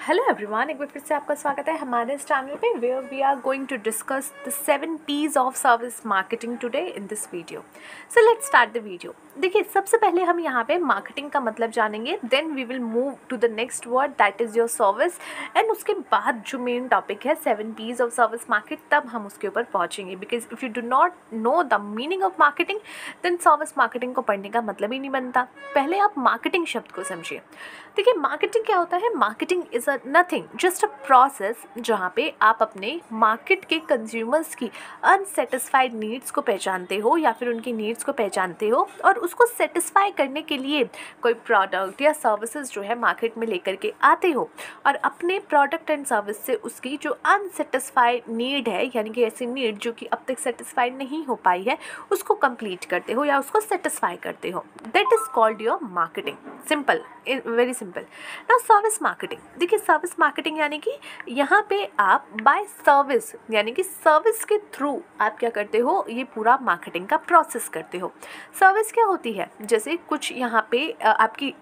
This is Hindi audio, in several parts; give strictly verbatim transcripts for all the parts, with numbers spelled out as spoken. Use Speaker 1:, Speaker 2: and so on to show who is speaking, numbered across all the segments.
Speaker 1: हेलो एवरीवन, एक बार फिर से आपका स्वागत है हमारे इस चैनल पे where we are going to discuss the seven Ps of service marketing today in this video. So let's start the video. देखिए, सबसे पहले हम यहाँ पे मार्केटिंग का मतलब जानेंगे, then we will move to the next word that is your service, and उसके बाद जो मेन टॉपिक है seven Ps of service market, तब हम उसके ऊपर पहुँचेंगे। Because if you do not know the meaning of marketing then service marketing को पढ़ने का मतलब ही नहीं बनता। पहले आप मार्केटिंग शब्द को समझिए। देखिए, मार्केटिंग क्या होता है? Marketing is a nothing, just a process जहाँ पे आप अपने मार्केट के कंज्यूमर्स की अनसेटिस्फाइड नीड्स को पहचानते हो या फिर उनकी नीड्स को पहचानते हो और उसको सेटिस्फाई करने के लिए कोई प्रोडक्ट या सर्विसेज जो है मार्केट में लेकर के आते हो और अपने प्रोडक्ट एंड सर्विस से उसकी जो अनसेटिस्फाइड नीड है, यानी कि ऐसी नीड जो कि अब तक सेटिस्फाइड नहीं हो पाई है, उसको कंप्लीट करते हो या उसको सेटिस्फाई करते हो। That is called your marketing. Simple, very simple. Now service marketing, देखिए सर्विस मार्केटिंग यानी कि यहाँ पे आप बाय सर्विस यानी कि सर्विस के थ्रू आप क्या करते हो, ये पूरा मार्केटिंग का प्रोसेस करते हो। सर्विस क्या होती है? जैसे कुछ यहाँ पे आपकी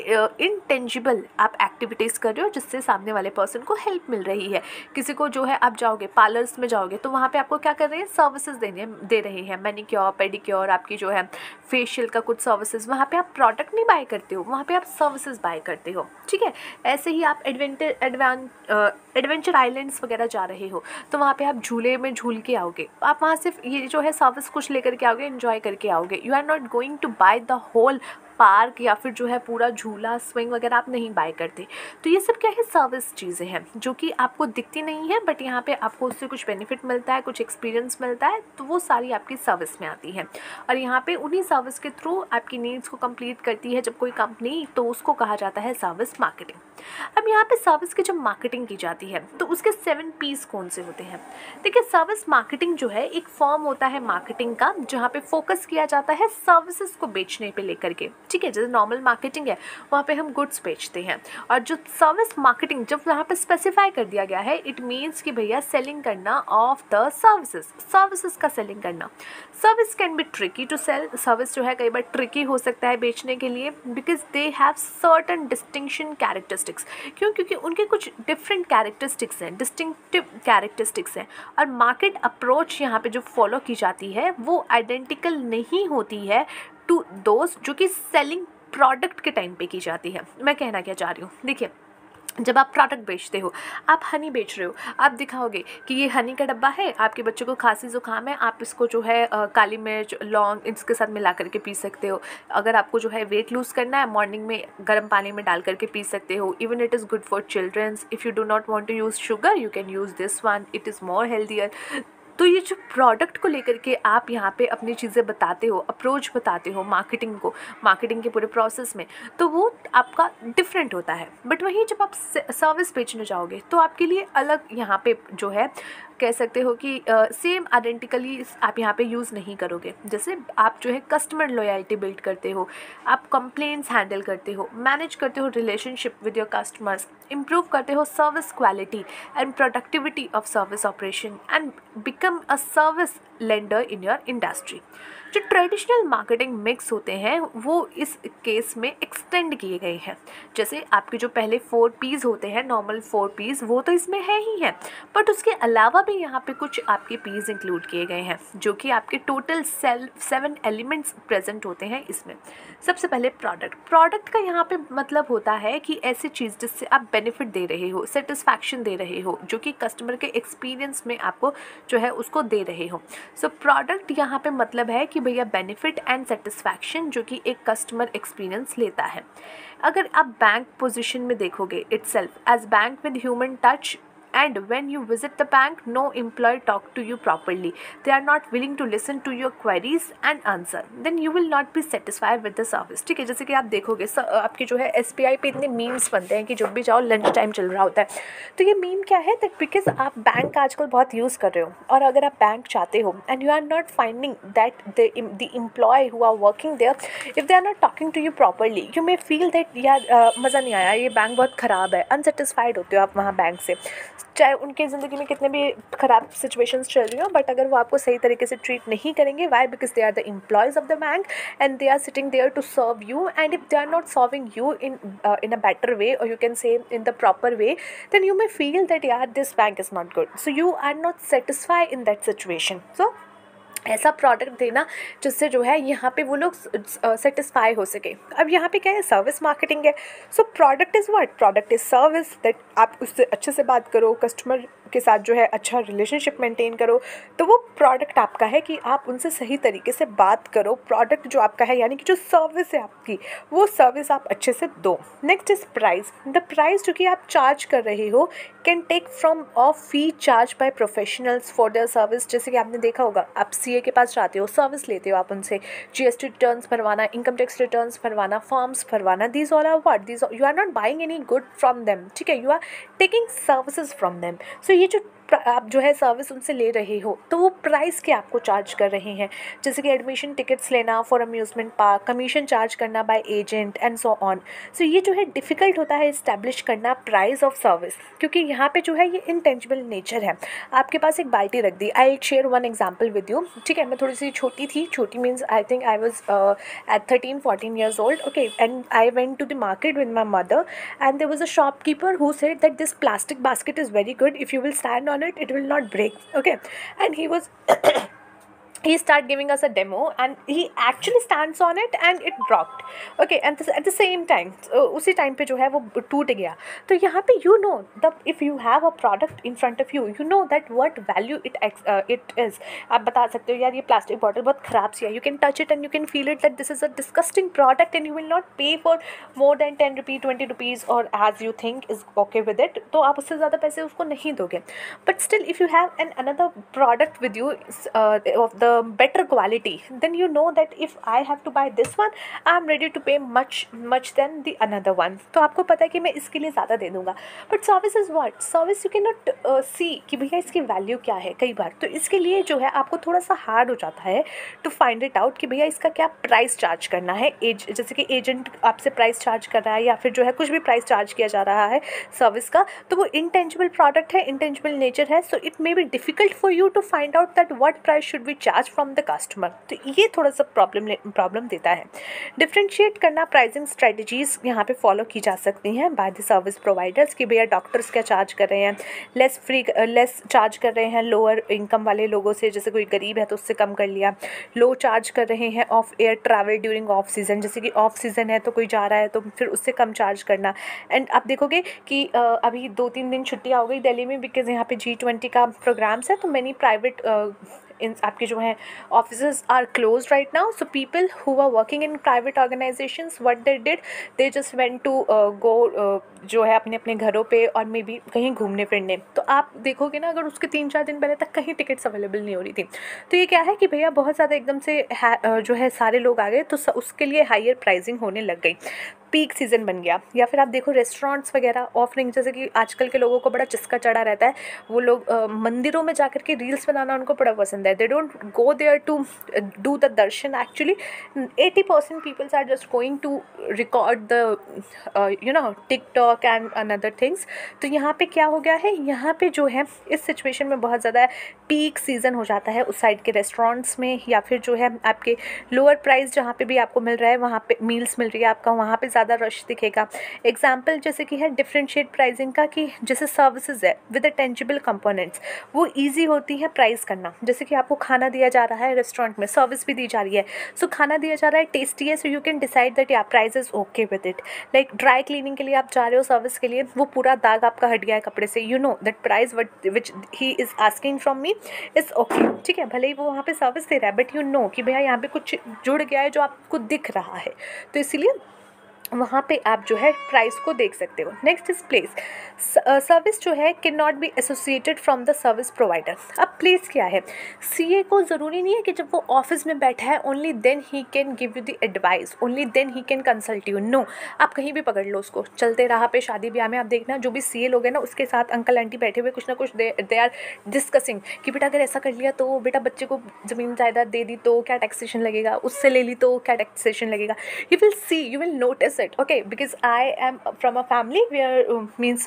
Speaker 1: इनटेंजिबल आप एक्टिविटीज़ कर रहे हो जिससे सामने वाले पर्सन को हेल्प मिल रही है। किसी को जो है, आप जाओगे पार्लर्स में जाओगे तो वहाँ पे आपको क्या कर रहे हैं, सर्विसेज देने दे रहे हैं, मैनिक्योर पेडिक्योर, आपकी जो है फेशियल का कुछ सर्विसेज। वहाँ पे आप प्रोडक्ट नहीं बाय करते हो, वहाँ पे आप सर्विसेज बाय करते हो। ठीक है, ऐसे ही आप एडवेंचर एडवान एडवेंचर आइलैंड्स वगैरह जा रहे हो तो वहाँ पे आप झूले में झूल के आओगे, आप वहाँ सिर्फ ये जो है सर्विस कुछ लेकर के आओगे, एंजॉय करके आओगे। You are not going to buy the whole park या फिर जो है पूरा झूला स्विंग वगैरह आप नहीं बाय करते। तो ये सब क्या है, सर्विस चीज़ें हैं जो कि आपको दिखती नहीं है, बट यहाँ पे आपको उससे कुछ बेनिफिट मिलता है, कुछ एक्सपीरियंस मिलता है, तो वो सारी आपकी सर्विस में आती है। और यहाँ पे उन्हीं सर्विस के थ्रू आपकी नीड्स को कंप्लीट करती है जब कोई कंपनी, तो उसको कहा जाता है सर्विस मार्केटिंग। अब यहाँ पे सर्विस की जब मार्केटिंग की जाती है तो उसके सेवन पीस कौन से होते हैं? देखिए, सर्विस मार्केटिंग जो है एक फॉर्म होता है मार्केटिंग का जहाँ पे फोकस किया जाता है सर्विसेज को बेचने पे लेकर के। ठीक है, जैसे नॉर्मल मार्केटिंग है वहाँ पे हम गुड्स बेचते हैं, और जो सर्विस मार्केटिंग जब यहाँ पे स्पेसिफाई कर दिया गया है, इट मीन्स कि भैया सेलिंग करना ऑफ द सर्विसेज, सर्विसेज का सेलिंग करना। Service can be tricky to sell, service जो है कई बार ट्रिकी हो सकता है बेचने के लिए, because they have certain distinction characteristics. क्यों? क्योंकि उनके कुछ डिफरेंट कैरेक्टरिस्टिक्स हैं, डिस्टिंक्टिव कैरेक्टरिस्टिक्स हैं, और मार्केट अप्रोच यहाँ पे जो फॉलो की जाती है वो आइडेंटिकल नहीं होती है टू दोस्त जो कि सेलिंग प्रोडक्ट के टाइम पे की जाती है। मैं कहना क्या चाह रही हूँ, देखिए जब आप प्रोडक्ट बेचते हो, आप हनी बेच रहे हो, आप दिखाओगे कि ये हनी का डब्बा है, आपके बच्चों को खांसी जुकाम है, आप इसको जो है आ, काली मिर्च लौंग इसके साथ मिला करके पी सकते हो। अगर आपको जो है वेट लूज़ करना है, मॉर्निंग में गर्म पानी में डाल करके पी सकते हो। Even it is good for childrens. If you do not want to use sugar you can use this one, it is more healthier. तो ये जो प्रोडक्ट को लेकर के आप यहाँ पे अपनी चीज़ें बताते हो, अप्रोच बताते हो मार्केटिंग को, मार्केटिंग के पूरे प्रोसेस में, तो वो आपका डिफरेंट होता है। बट वहीं जब आप सर्विस बेचने जाओगे तो आपके लिए अलग यहाँ पे जो है कह सकते हो कि सेम uh, आइडेंटिकली आप यहाँ पे यूज़ नहीं करोगे। जैसे आप जो है कस्टमर लॉयल्टी बिल्ड करते हो, आप कंप्लेंट्स हैंडल करते हो, मैनेज करते हो relationship with your customers, improve करते हो service quality and productivity of service operation, and become a service lender in your industry. जो ट्रेडिशनल मार्केटिंग मिक्स होते हैं वो इस केस में एक्सटेंड किए गए हैं। जैसे आपके जो पहले फोर पीस होते हैं, नॉर्मल फोर पीस, वो तो इसमें है ही है, बट उसके अलावा भी यहाँ पे कुछ आपके पीस इंक्लूड किए गए हैं जो कि आपके total sale seven elements present होते हैं इसमें। सबसे पहले प्रोडक्ट। प्रोडक्ट का यहाँ पे मतलब होता है कि ऐसी चीज़ जिससे आप बेनिफिट दे रहे हो, सेटिस्फैक्शन दे रहे हो, जो कि कस्टमर के एक्सपीरियंस में आपको जो है उसको दे रहे हो। सो प्रोडक्ट यहाँ पे मतलब है कि भैया बेनिफिट एंड सेटिस्फैक्शन जो कि एक कस्टमर एक्सपीरियंस लेता है। अगर आप बैंक पोजीशन में देखोगे, itself as bank with human touch, and when you visit the bank no employee talk to you properly, they are not willing to listen to your queries and answer, then you will not be satisfied with the service। ठीक है, जैसे कि आप देखोगे आपके जो है एसबीआई पे इतने मीम्स बनते हैं कि जब भी जाओ लंच टाइम चल रहा होता है, तो ये मीम क्या है, दैट बिकॉज आप बैंक आजकल बहुत यूज़ कर रहे हो, और अगर आप बैंक चाहते हो and you are not finding that the employ who are working there, if they are not talking to you properly, you may feel that यार मज़ा नहीं आया, ये बैंक बहुत ख़राब है, अनसेटिस्फाइड होते हो आप वहाँ बैंक से। चाहे उनकी ज़िंदगी में कितने भी ख़राब सिचुएशंस चल रही हो, बट अगर वो आपको सही तरीके से ट्रीट नहीं करेंगे, why? Because they are the employees of the bank and they are sitting there to serve you, and if they are not serving you in uh, in a better way, or you can say in the proper way, then you may feel that yeah, this bank is not good, so you are not satisfied in that situation. So ऐसा प्रोडक्ट देना जिससे जो है यहाँ पे वो लोग सेटिस्फाई हो सके। अब यहाँ पे क्या है, सर्विस मार्केटिंग है। So product is what? Product is service. That आप उससे अच्छे से बात करो, कस्टमर के साथ जो है अच्छा रिलेशनशिप मेंटेन करो, तो वो प्रोडक्ट आपका है कि आप उनसे सही तरीके से बात करो। प्रोडक्ट जो आपका है, यानी कि जो सर्विस है आपकी, वो सर्विस आप अच्छे से दो। Next is price. The price जो कि आप चार्ज कर रहे हो can take from of fee charge by professionals for their service. जैसे कि आपने देखा होगा, आप सीए के पास जाते हो, सर्विस लेते हो आप उनसे, जीएसटी रिटर्न्स भरवाना, इनकम टैक्स रिटर्न्स भरवाना, फॉर्म्स भरवाना, these all are what? These you are not buying any good from them, ठीक है, you are taking services from them. So ये जो आप जो है सर्विस उनसे ले रहे हो, तो वो प्राइस के आपको चार्ज कर रहे हैं। जैसे कि एडमिशन टिकट्स लेना for amusement park, commission charge करना by agent and so on. So ये जो है डिफ़िकल्ट होता है इस्टेब्लिश करना प्राइस ऑफ सर्विस, क्योंकि यहाँ पे जो है ये इनटेंजिबल नेचर है। आपके पास एक बाल्टी रख दी, I share one example with you, ठीक है। मैं थोड़ी सी छोटी थी, छोटी means I think I was at thirteen fourteen years old, okay, and I went to the market with my mother, and there was a shopkeeper who said that this plastic basket is very good, if you will stand on it, it will not break, okay, and he was he started giving us a demo, and he actually stands on it and it dropped, okay, and this, at the same time so, उसी टाइम पे जो है वो टूट गया। तो यहाँ पे you know the if you have a product in front of you, you know that what value it uh, it is। आप बता सकते हो यार ये प्लास्टिक बॉटल बहुत ख़राब सी है, you can touch it and you can feel it that this is a disgusting product and you will not pay for more than ten rupees twenty rupees or as you think is okay with it, तो आप उससे ज़्यादा पैसे उसको नहीं दोगे। But still if you have an another product with you uh, of the better quality, then you know that if I have to buy this one, I am ready to pay much much than the another one। तो आपको पता है कि मैं इसके लिए ज़्यादा दे दूँगा। But service is what? Service you can not see कि भैया इसकी वैल्यू क्या है कई बार, तो इसके लिए जो है आपको थोड़ा सा हार्ड हो जाता है टू फाइंड इट आउट कि भैया इसका क्या प्राइस चार्ज करना है। एज जैसे कि एजेंट आपसे प्राइस चार्ज कर रहा है, या फिर जो है कुछ भी प्राइस चार्ज किया जा रहा है सर्विस का, तो वो इंटेंजिबल प्रोडक्ट है, इंटेंजिबल नेचर है। So it may be difficult for you to find out that what price should be charge from the customer. तो ये थोड़ा सा प्रॉब्लम प्रॉब्लम देता है। डिफ्रेंशिएट करना प्राइसिंग स्ट्रेटजीज यहाँ पे फॉलो की जा सकती हैं बाय द सर्विस प्रोवाइडर्स कि भैया डॉक्टर्स क्या चार्ज कर रहे हैं, लेस फ्री लेस चार्ज कर रहे हैं लोअर इनकम वाले लोगों से, जैसे कोई गरीब है तो उससे कम कर लिया। लो चार्ज कर रहे हैं off air travel during off season, जैसे कि ऑफ सीज़न है तो कोई जा रहा है तो फिर उससे कम चार्ज करना। एंड आप देखोगे कि uh, अभी दो तीन दिन छुट्टियाँ हो गई दिल्ली में, बिकॉज यहाँ पे जी ट्वेंटी का प्रोग्राम्स है, तो मैनी प्राइवेट इन आपके जो हैं offices are close right now. So people who are working in private organisations what they did, they just went to go जो है अपने अपने घरों पे और मे बी कहीं घूमने फिरने। तो आप देखोगे ना, अगर उसके तीन चार दिन पहले तक कहीं टिकट्स अवेलेबल नहीं हो रही थी, तो ये क्या है कि भैया बहुत ज़्यादा एकदम से है, जो है सारे लोग आ गए, तो उसके लिए हायर प्राइसिंग होने लग गई, पीक सीज़न बन गया। या फिर आप देखो रेस्टोरेंट्स वगैरह ऑफरिंग, जैसे कि आजकल के लोगों को बड़ा चस्का चढ़ा रहता है, वो लोग uh, मंदिरों में जाकर के रील्स बनाना उनको बड़ा पसंद है। They don't go there to do the darshan, actually eighty percent peoples are just going to record the you know TikTok and another things. तो यहाँ पे क्या हो गया है, यहाँ पे जो है इस सिचुएशन में बहुत ज़्यादा पीक सीज़न हो जाता है उस साइड के रेस्टोरेंट्स में, या फिर जो है आपके लोअर प्राइस जहाँ पे भी आपको मिल रहा है, वहाँ पे मील्स मिल रही है आपका, वहाँ पे ज़्यादा रश दिखेगा। एग्जाम्पल जैसे कि है डिफरेंशिएट प्राइसिंग का, कि जैसे सर्विसेज है विद द टेंजिबल कंपोनेंट्स, वो ईजी होती है प्राइस करना। जैसे कि आपको खाना दिया जा रहा है रेस्टोरेंट में, सर्विस भी दी जा रही है, सो so, खाना दिया जा रहा है टेस्टी है, so you can decide that या price is okay with it. Like dry cleaning के लिए आप जा रहे हो सर्विस के लिए, वो पूरा दाग आपका हट गया है कपड़े से, you know that price which he is asking from me is okay, ठीक है, भले ही वो वहाँ पे सर्विस दे रहा है, बट यू नो कि भैया यहाँ पे कुछ जुड़ गया है जो आपको दिख रहा है, तो इसीलिए वहाँ पे आप जो है प्राइस को देख सकते हो। Next is place. सर्विस जो है can not be associated from the service provider. अब प्लेस क्या है, सीए को ज़रूरी नहीं है कि जब वो ऑफिस में बैठा है only then he can give you the advice, only then he can consult you. No, आप कहीं भी पकड़ लो उसको, चलते राह पे, शादी ब्याह में, आप देखना जो भी सीए लोग हैं ना, उसके साथ अंकल आंटी बैठे हुए कुछ ना कुछ दे दे आर डिस्कसिंग कि बेटा अगर ऐसा कर लिया तो, बेटा बच्चे को ज़मीन जायदाद दे दी तो क्या टैक्सेशन लगेगा, उससे ले ली तो क्या टैक्सेशन लगेगा। You will see, you will notice it, okay, because I am from a family where uh, means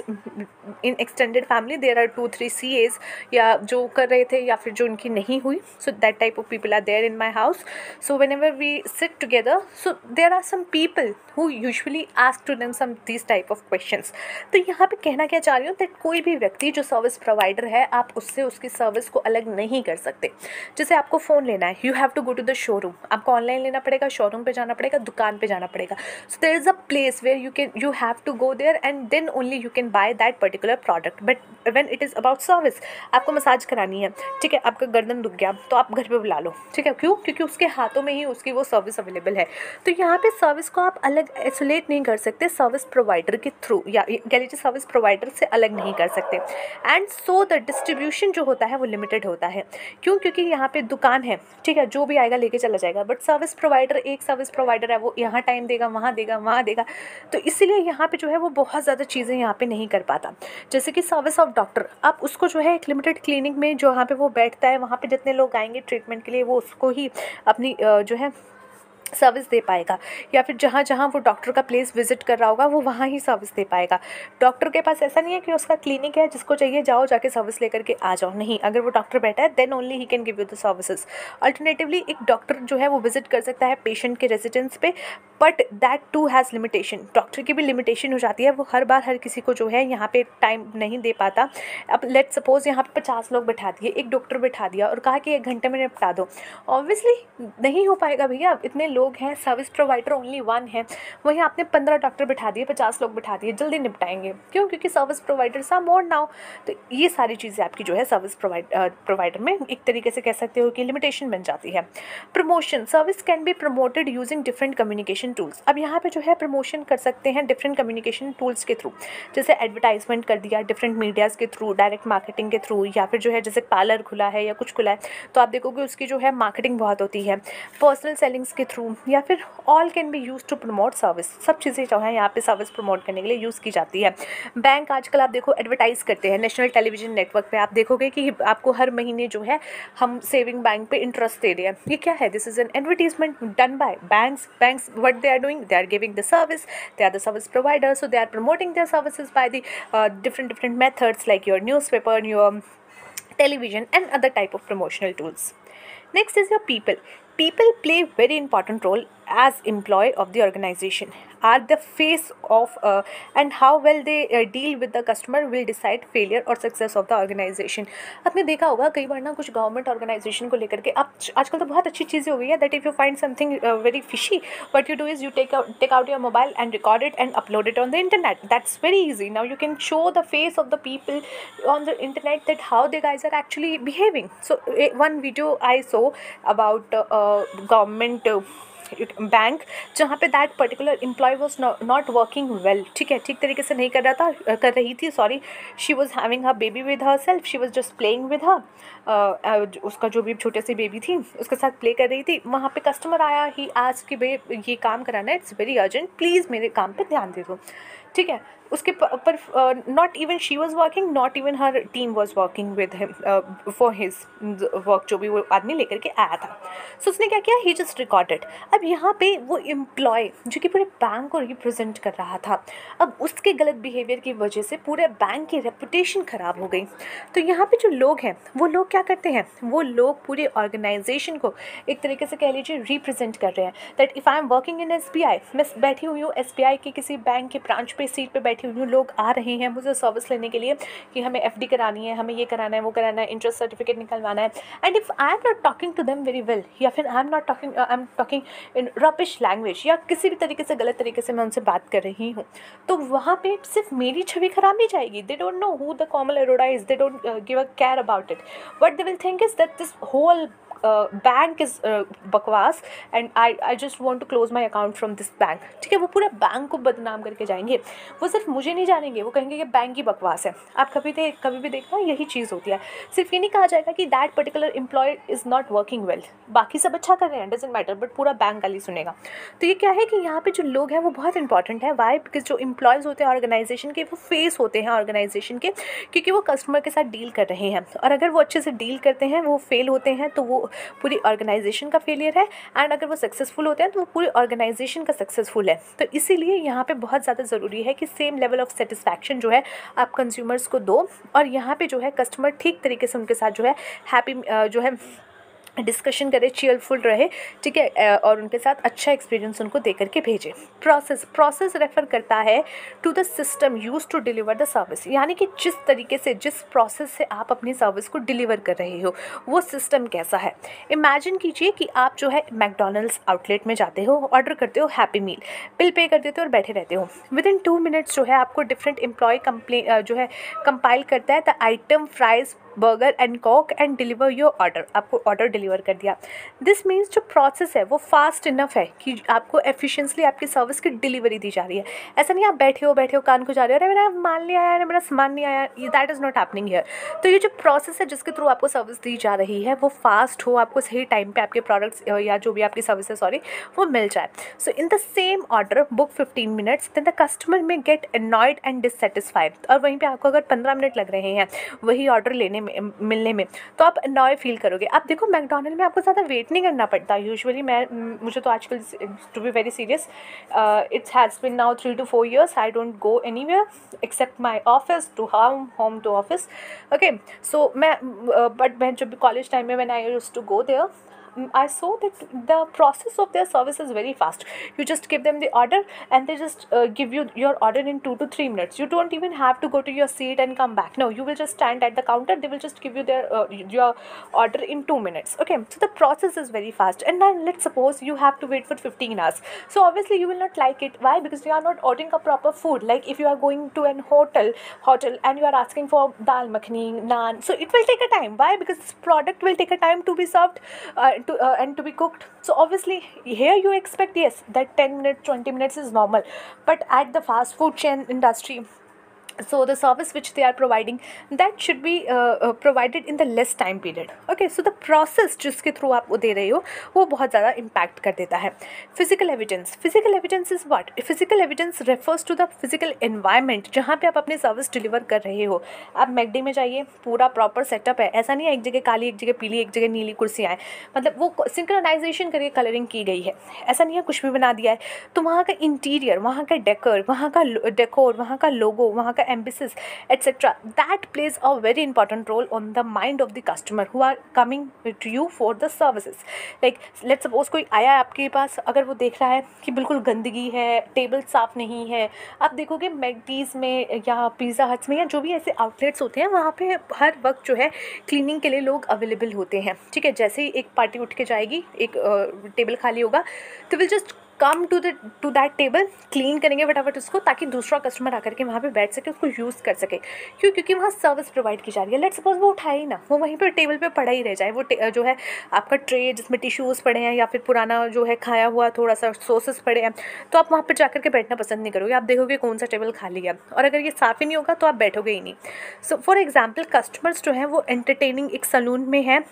Speaker 1: in extended family there are two three C As या जो कर रहे थे या फिर जो उनकी नहीं हुई, so that type of people are there in my house. So whenever we sit together, so there are some people who usually ask to them some these type of questions. तो यहाँ पे कहना क्या चाह रही हूँ that कोई भी व्यक्ति जो सर्विस प्रोवाइडर है आप उससे उसकी सर्विस को अलग नहीं कर सकते. जैसे आपको फ़ोन लेना है, you have to go to the showroom, आपको ऑनलाइन लेना पड़ेगा, शोरूम पे जाना पड़ेगा, दुकान पे जाना पड़ेगा. So there is a place where you can you have to go there and then only you can buy that particular product. But when it is about service, आपको मसाज करानी है, ठीक है, आपका गर्दन दुख गया तो आप घर पे बुला लो, ठीक है, क्यों? क्योंकि उसके हाथों में ही उसकी वो सर्विस अवेलेबल है. तो यहाँ पे सर्विस को आप अलग आइसोलेट नहीं कर सकते सर्विस प्रोवाइडर के थ्रू, या कह लीजिए सर्विस प्रोवाइडर से अलग नहीं कर सकते. एंड सो द डिस्ट्रीब्यूशन जो होता है वो लिमिटेड होता है. क्यों? क्योंकि यहाँ पे दुकान है, ठीक है, जो भी आएगा लेके चला जाएगा. बट सर्विस प्रोवाइडर, एक सर्विस प्रोवाइडर है, वो यहाँ टाइम देगा, वहाँ देगा, वहाँ देगा. तो इसीलिए यहाँ पे जो है वो बहुत ज़्यादा चीज़ें यहाँ पे नहीं कर पाता. जैसे कि सर्विस ऑफ डॉक्टर, आप उसको जो है एक लिमिटेड क्लिनिक में जो वहाँ पे वो बैठता है, वहाँ पे जितने लोग आएंगे ट्रीटमेंट के लिए वो उसको ही अपनी जो है सर्विस दे पाएगा. या फिर जहाँ जहाँ वो डॉक्टर का प्लेस विजिट कर रहा होगा वो वहाँ ही सर्विस दे पाएगा. डॉक्टर के पास ऐसा नहीं है कि उसका क्लिनिक है, जिसको चाहिए जाओ जाके सर्विस लेकर के आ जाओ. नहीं, अगर वो डॉक्टर बैठा है then only he can give you the services. Alternatively एक डॉक्टर जो है वो विजिट कर सकता है पेशेंट के रेजिडेंस पे, but that too has limitation. Doctor की भी लिमिटेशन हो जाती है, वो हर बार हर किसी को जो है यहाँ पे टाइम नहीं दे पाता. अब लेट सपोज यहाँ पे पचास लोग बैठा दिए, एक डॉक्टर बैठा दिया और कहा कि एक घंटे में निपटा दो. ऑब्वियसली नहीं हो पाएगा भैया, इतने लोग हैं, सर्विस प्रोवाइडर ओनली वन है. वहीं आपने पंद्रह डॉक्टर बैठा दिए, पचास लोग बैठा दिए, जल्दी निपटाएंगे. क्यों? क्योंकि service providers are more now. तो ये सारी चीज़ें आपकी जो है सर्विस प्रोवाइड प्रोवाइडर में एक तरीके से कह सकते हो कि लिमिटेशन बन जाती है. Promotion, service can be promoted using different communication tools. अब यहाँ पे जो है प्रमोशन कर सकते हैं डिफरेंट कम्युनिकेशन टूल्स के थ्रू. जैसे एडवर्टाइजमेंट कर दिया डिफरेंट मीडियाज़ के थ्रू, डायरेक्ट मार्केटिंग के थ्रू, या फिर जो है जैसे पार्लर खुला है या कुछ खुला है तो आप देखोगे उसकी जो है मार्केटिंग बहुत होती है. पर्सनल सेलिंग्स के थ्रू, या फिर all can be use to promote service. सब चीज़ें जो है यहाँ पे सर्विस प्रमोट करने के लिए यूज़ की जाती है. बैंक आजकल आप देखो एडवर्टाइज़ करते हैं नेशनल टेलीविजन नेटवर्क पे. आप देखोगे कि आपको हर महीने जो है हम सेविंग बैंक पे इंटरेस्ट दे रहे हैं. ये क्या है? This is an advertisement done by banks. Banks what they are doing, they are giving the service, they are the service provider, so they are promoting their services by the different different methods like your newspaper, your television and other type of promotional tools. Next is your people. People play very important role as employee of the organization, are the face of uh, and how well they uh, deal with the customer will decide failure or success of the organization. आपने देखा होगा कई बार ना कुछ गवर्नमेंट ऑर्गेनाइजेशन को लेकर के अब आजकल तो बहुत अच्छी चीज़ें हो गई है, that if you find something very fishy what you do is you take take out your mobile and record it and upload it on the internet. That's very easy. Now you can show the face of the people on the internet that how they guys are actually behaving. So one video I saw about government bank जहाँ पे that particular employ was not working well. ठीक है, ठीक तरीके से नहीं कर रहा था कर रही थी sorry she was having her baby with her self, she was just playing with her. उसका जो भी छोटे सी बेबी थी उसके साथ प्ले कर रही थी. वहाँ पे कस्टमर आया, ही आज कि भाई ये काम कराना है, इट्स वेरी अर्जेंट, प्लीज़ मेरे काम पे ध्यान दे दो. ठीक है, उसके पर not even she was working, not even her team was working with him for his work, जो भी वो आदमी लेकर के आया था. सो so, उसने क्या किया, ही जस्ट रिकॉर्डेड. अब यहाँ पे वो एम्प्लॉय जो कि पूरे बैंक को रिप्रेजेंट कर रहा था, अब उसके गलत बिहेवियर की वजह से पूरे बैंक की रेपुटेशन ख़राब हो गई. तो यहाँ पे जो लोग हैं वो लोग क्या करते हैं, वो लोग पूरे ऑर्गेनाइजेशन को एक तरीके से कह लीजिए रिप्रेजेंट कर रहे हैं. That if I am working in S B I, मैं बैठी हुई हूँ एस बी आई के किसी बैंक के ब्रांच पे सीट पे बैठी हुई हूँ, लोग आ रहे हैं मुझे सर्विस लेने के लिए कि हमें एफ डी करानी है, हमें ये कराना है, वो कराना है, इंटरेस्ट सर्टिफिकेट निकलवाना है. And if I am not talking to them very well, या फिर I am not talking I am talking in rubbish language, या किसी भी तरीके से गलत तरीके से मैं उनसे बात कर रही हूँ, तो वहाँ पे सिर्फ मेरी छवि खराब नहीं जाएगी. They don't know who the Komal Arora is, they don't give a care about it. What they will think is that this whole bank is बकवास and I I just want to close my account from this bank. ठीक है, वो पूरे बैंक को बदनाम करके जाएंगे. वो सिर्फ मुझे नहीं जानेंगे, वो कहेंगे कि बैंक ही बकवास है. आप कभी दे कभी भी देखना यही चीज़ होती है. सिर्फ ये नहीं कहा जाएगा कि that particular employee is not working well, बाकी सब अच्छा कर रहे हैं, डजेंट मैटर, बट पूरा बैंक गाली सुनेगा. तो ये क्या है कि यहाँ पे जो लोग हैं वो बहुत इंपॉर्टेंट है. वाई? बिकॉज जो एम्प्लॉयज़ होते हैं ऑर्गेनाइजेशन के वो फेस होते हैं ऑर्गेनाइजेशन के, क्योंकि वो कस्टमर के साथ डील कर रहे हैं. और अगर वो अच्छे से डील करते हैं, वो फेल होते हैं, तो वो वो पूरी ऑर्गेनाइजेशन का फेलियर है, एंड अगर वो सक्सेसफुल होते हैं तो वो पूरी ऑर्गेनाइजेशन का सक्सेसफुल है। तो इसीलिए यहाँ पे बहुत ज़्यादा ज़रूरी है कि सेम लेवल ऑफ सेटिस्फैक्शन जो है आप कंज्यूमर्स को दो, और यहाँ पे जो है कस्टमर ठीक तरीके से उनके साथ जो है हैप्पी जो है डिस्कशन करे, चीयरफुल रहे, ठीक है, और उनके साथ अच्छा एक्सपीरियंस उनको दे करके भेजें। प्रोसेस प्रोसेस रेफर करता है to the system use to deliver the service, यानी कि जिस तरीके से, जिस प्रोसेस से आप अपनी सर्विस को डिलीवर कर रहे हो वो सिस्टम कैसा है। इमेजिन कीजिए कि आप जो है मैकडोनल्ड्स आउटलेट में जाते हो, ऑर्डर करते हो हैप्पी मील, बिल पे कर देते हो और बैठे रहते हो। विद इन टू मिनट्स जो है आपको डिफरेंट एम्प्लॉय कंप्लेन जो है कंपाइल करता है the item fries burger and coke and deliver your order, आपको ऑर्डर डिलीवर कर दिया। दिस मीन्स जो प्रोसेस है वो फास्ट इनफ है कि आपको एफिशिएंटली आपकी सर्विस की डिलीवरी दी जा रही है। ऐसा नहीं आप बैठे हो बैठे हो कान को जा रहे हो, अरे मेरा माल नहीं आया, मेरा सामान नहीं आया, that is not happening here. तो ये जो प्रोसेस है जिसके थ्रू आपको सर्विस दी जा रही है वो फास्ट हो, आपको सही टाइम पे आपके प्रोडक्ट्स या जो भी आपकी सर्विस है सॉरी वो मिल जाए। So in the same order book fifteen minutes, then the customer may get annoyed and dissatisfied, और वहीं पर आपको अगर पंद्रह मिनट लग रहे हैं वही ऑर्डर लेने मिलने में, तो आप नॉय फील करोगे। आप देखो मैकडोनल्ड में आपको ज़्यादा वेट नहीं करना पड़ता यूजुअली। मैं मुझे तो आजकल to be very serious it's has been now three two four years I don't go anywhere except my office to home home to office. Okay, so मैं बट मैं जब कॉलेज टाइम में when I used to go there, I saw that the process of their service is very fast. You just give them the order and they just uh, give you your order in two to three minutes. You don't even have to go to your seat and come back. No, you will just stand at the counter. They will just give you their uh, your order in two minutes. Okay, so the process is very fast. And then let's suppose you have to wait for fifteen hours. So obviously you will not like it. Why? Because you are not ordering a proper food. Like if you are going to an hotel, hotel and you are asking for dal makhani, naan. So it will take a time. Why? Because this product will take a time to be served. Uh, To, uh, and to be cooked. So obviously here you expect yes that ten minutes twenty minutes is normal, but at the fast food chain industry, so the service which they are providing that should be uh, uh, provided in the less time period. Okay, so the process जिसके थ्रू आप वो दे रहे हो वो बहुत ज़्यादा इम्पैक्ट कर देता है। Physical evidence, physical evidence is what? Physical evidence refers to the physical environment जहाँ पे आप अपनी सर्विस डिलीवर कर रहे हो। आप मैकडी में जाइए, पूरा प्रॉपर सेटअप है, ऐसा नहीं है एक जगह काली एक जगह पीली एक जगह नीली कुर्सियाँ हैं, मतलब वो सिंक्रोनाइजेशन करके कलरिंग की गई है, ऐसा नहीं है कुछ भी बना दिया है। तो वहाँ का इंटीरियर, वहाँ का डेकोर, वहाँ का डेकोर, वहाँ का लोगो, वहाँ का ambience etc, that plays a very important role on the mind of the customer who are coming to you for the services. Like let's suppose कोई आया है आपके पास, अगर वो देख रहा है कि बिल्कुल गंदगी है, टेबल साफ़ नहीं है, आप देखोगे मैकडीज़ में या पिज़्ज़ा हट्स में या जो भी ऐसे आउटलेट्स होते हैं वहाँ पे हर वक्त जो है क्लीनिंग के लिए लोग अवेलेबल होते हैं। ठीक है, जैसे ही एक पार्टी उठ के जाएगी, एक टेबल खाली होगा, तो will just come to the to that table, clean करेंगे फटाफट उसको ताकि दूसरा कस्टमर आकर के वहाँ पे बैठ सके, उसको यूज़ कर सके। क्यों? क्योंकि वहाँ सर्विस प्रोवाइड की जा रही है। लेट्स सपोज वो उठाए ही ना, वो वहीं पर टेबल पे पड़ा ही रह जाए, वो जो है आपका ट्रे जिसमें टिश्यूज़ पड़े हैं या फिर पुराना जो है खाया हुआ थोड़ा सा सॉसेस पड़े हैं, तो आप वहाँ पर जाकर के बैठना पसंद नहीं करोगे। आप देखोगे कौन सा टेबल खाली है, और अगर ये साफ़ ही नहीं होगा तो आप बैठोगे ही नहीं। सो फॉर एग्जाम्पल कस्टमर्स जो हैं वो एंटरटेनिंग एक सलून में है,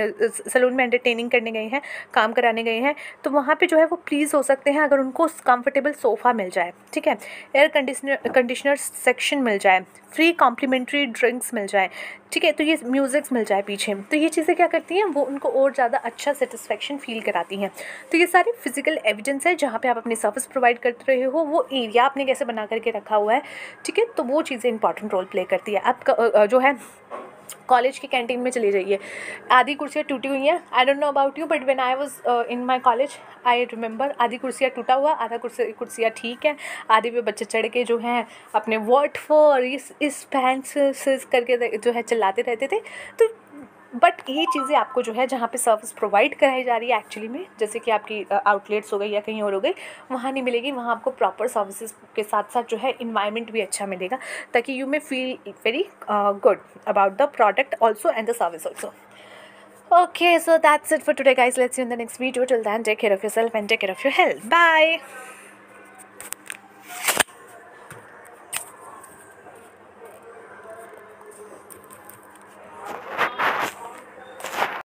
Speaker 1: सलून में एंटरटेनिंग करने गए हैं, काम कराने गए हैं, तो वहाँ पर जो है वो प्लीज़ हो सकते हैं अगर उनको कंफर्टेबल सोफ़ा मिल जाए, ठीक है, एयर कंडीशनर कंडीशनर सेक्शन मिल जाए, फ्री कॉम्प्लीमेंट्री ड्रिंक्स मिल जाए, ठीक है, तो ये म्यूज़िक्स मिल जाए पीछे, तो ये चीज़ें क्या करती हैं, वो उनको और ज़्यादा अच्छा सेटिस्फेक्शन फील कराती हैं। तो ये सारी फिजिकल एविडेंस है जहाँ पे आप अपनी सर्विस प्रोवाइड कर रहे हो, वो एरिया आपने कैसे बना करके रखा हुआ है, ठीक है, तो वो चीज़ें इंपॉर्टेंट रोल प्ले करती है। आपका जो है कॉलेज की कैंटीन में चली जाइए, आधी कुर्सियाँ टूटी हुई हैं। I don't know about you, but when I was in my college I remember आधी कुर्सियाँ टूटा हुआ, आधा कुर्सी कुर्सियाँ ठीक है, आधे पे बच्चे चढ़ के जो हैं अपने व्हाट फॉर इस इस पैंट्स करके जो है चिल्लाते रहते थे। तो बट ये चीज़ें आपको जो है जहाँ पे सर्विस प्रोवाइड कराई जा रही है एक्चुअली में, जैसे कि आपकी आउटलेट्स हो गई या कहीं और हो गई, वहाँ नहीं मिलेगी। वहाँ आपको प्रॉपर सर्विसेज के साथ साथ जो है इन्वायरमेंट भी अच्छा मिलेगा, ताकि you may feel very good about the product also and the service also. Okay, so that's it for today guys. Let's see you in the next video. Till then, take care of yourself and take care of your health. Bye.